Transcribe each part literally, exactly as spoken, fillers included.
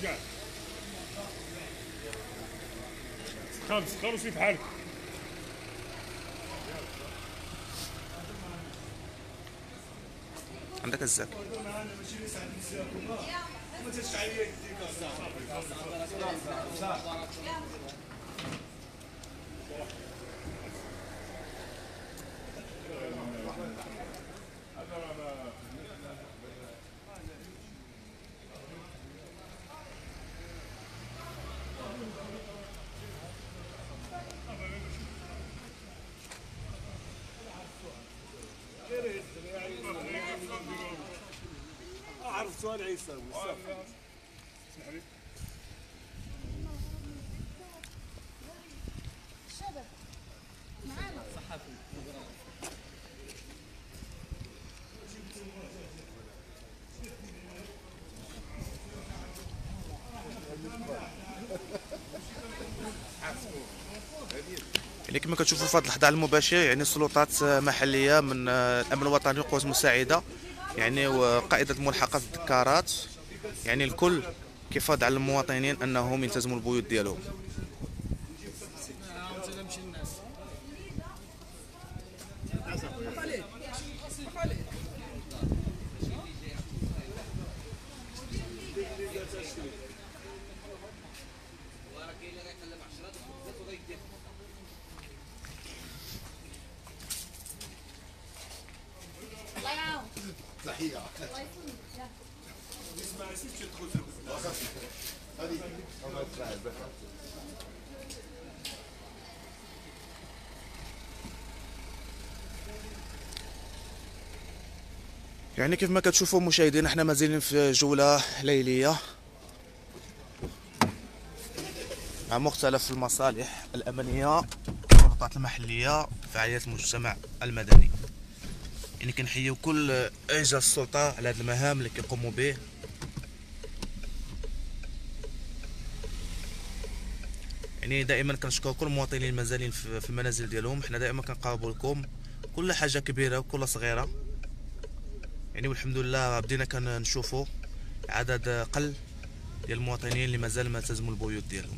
خمس خمس في حالك. عندك الزاك. عرفت سؤال عيسى الشباب معانا صحافي. يعني كما كتشوفوا في هذا الحضار المباشر يعني سلطات محليه من الامن الوطني والقوات المساعده يعني وقائده ملحقه الذكارات يعني الكل كيفاض على المواطنين انهم يلتزموا البيوت ديالهم. تحية. يعني كيف ما كتشوفوا مشاهدينا احنا مازالين في جولة ليلية مع مختلف المصالح الأمنية السلطات المحلية فعاليات المجتمع المدني. يعني كنحيو كل اجهزة السلطة على هذه المهام اللي كيقوموا به. يعني دائما كنشكر كل المواطنين المازالين في المنازل ديالهم. حنا دائما كنقابلكم كل حاجة كبيرة وكل صغيرة يعني والحمد لله بدينا كنشوفوا عدد قل ديال المواطنين اللي مازال ما التزموا البيوت ديالهم.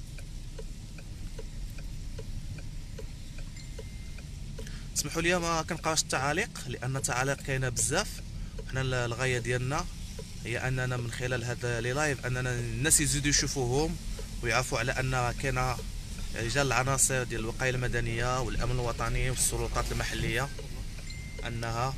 اسمحوا لي ما كنقراش التعاليق لان التعاليق كاينه بزاف. حنا الغايه ديالنا هي اننا من خلال هذا لي لايف اننا الناس يزيدوا يشوفوهم ويعرفوا على ان كاينه رجال العناصر ديال الوقايه المدنيه والامن الوطني والسلطات المحليه انها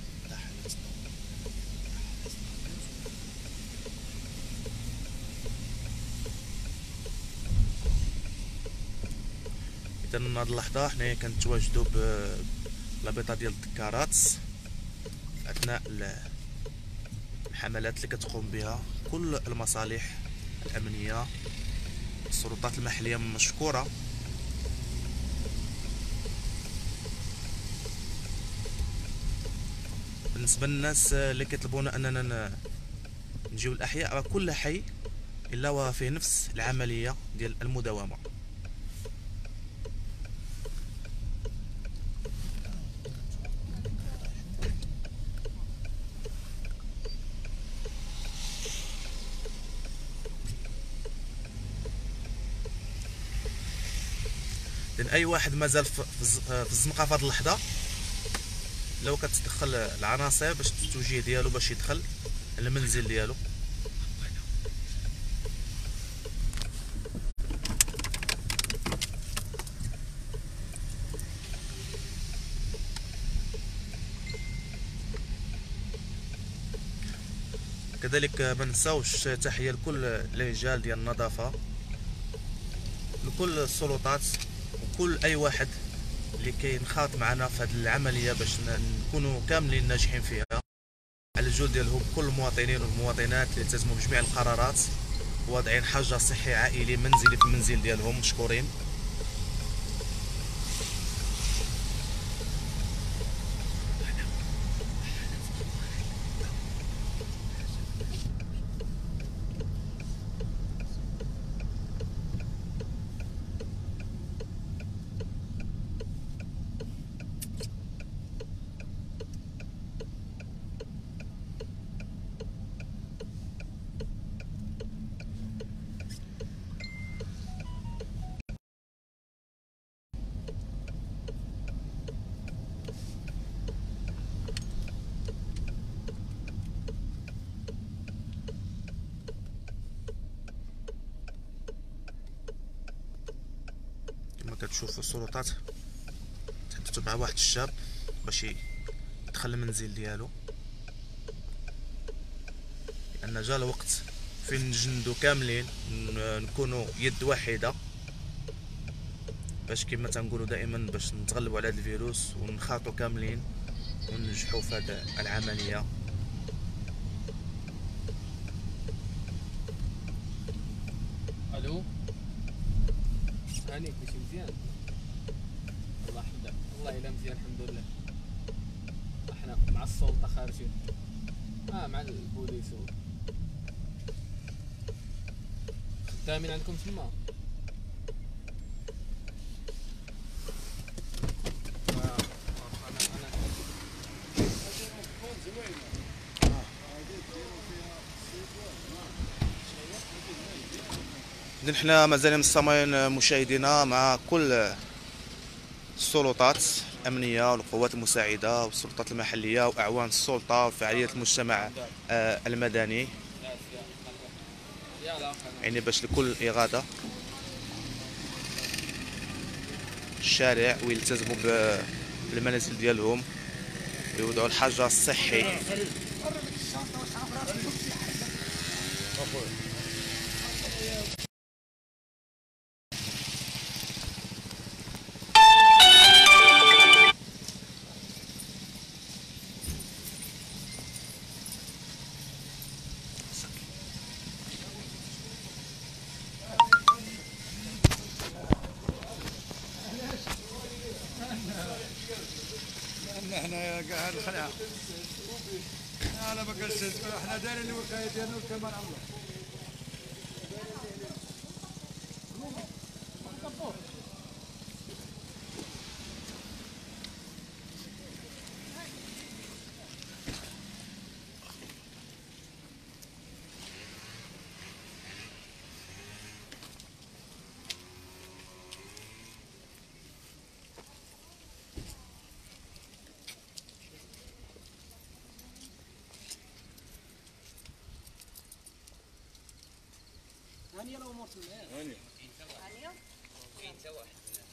اذا هذه اللحظه حنا كنتواجدوا بلابيطه ديال الذكارات اثناء الحملات اللي كتقوم بها كل المصالح الامنيه. السلطات المحليه مشكوره. بالنسبه للناس اللي كيطلبونا اننا نجيو الاحياء كل حي الا وفيه نفس العمليه ديال المداومه. لان اي واحد مازال في الزنقه في هذه اللحظه لو كتدخل العناصر باش التوجيه ديالو باش يدخل المنزل ديالو. كذلك ما نساوش تحيه لكل الرجال ديال النظافه لكل السلطات وكل اي واحد اللي كينخاط معنا في هذه العمليه باش نكونوا كاملين ناجحين فيها على الجهود ديالهم. كل المواطنين والمواطنات اللي التزموا بجميع القرارات واضعين حجر صحي عائلي منزلي في المنزل ديالهم مشكورين. تشوفوا السلطات تحدثوا مع واحد الشاب باش يدخل المنزل ديالو، لان جا الوقت فين نجندو كاملين نكونوا يد واحده باش كما تنقولوا دائما باش نتغلبوا على هذا الفيروس ونخاطوا كاملين وننجحوا في هذه العمليه. الو هاني كلشي مزيان؟ الله يحفظك. والله الا مزيان الحمد لله. احنا مع السلطه خارجين، اه مع البوليس و... خدامين عندكم تما؟ نحن مازال مستمرين مشاهدينا مع كل السلطات الأمنية والقوات المساعدة والسلطات المحلية وأعوان السلطة وفعالية المجتمع المدني، يعني باش لكل إغاثة الشارع ويلتزموا بالمنازل ديالهم ويوضعوا الحجر الصحي. احنا قاعد الخلعه انا بقلت احنا دايرين الوقايه ديالنا كما الله. هاني راه امور تما هاني هاني كاين حتى واحد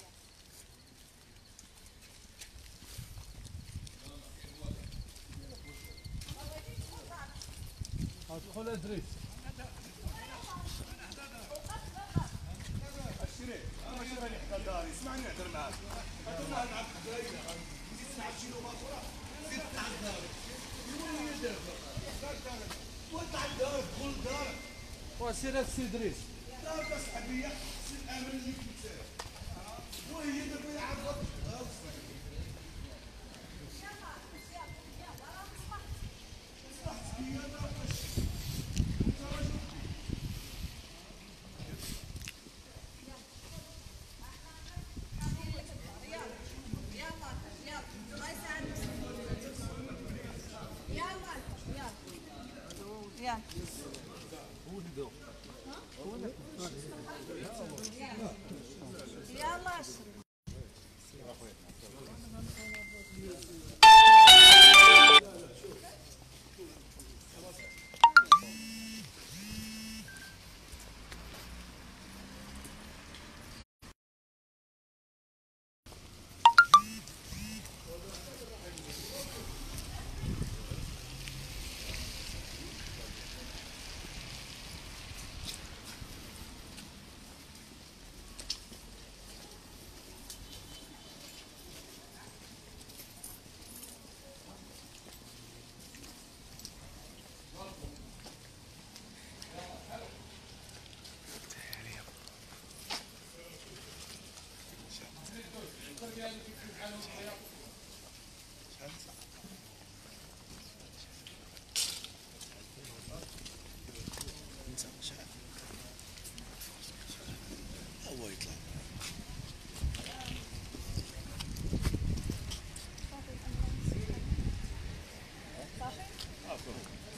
ادخل ادريس اشتري انا شوف اللي حدا داري اسمعني نهضر معاك هضر معاك مع الخدايله نزيد تسمع شي لغه اخرى زيد طلع لدارك يولي يدافع وطلع لدارك دخل لدارك وسير السي ادريس دارك اصحابيه سي الامن اللي كنت وهي دابا يعرفك يلا هو يطلع صافي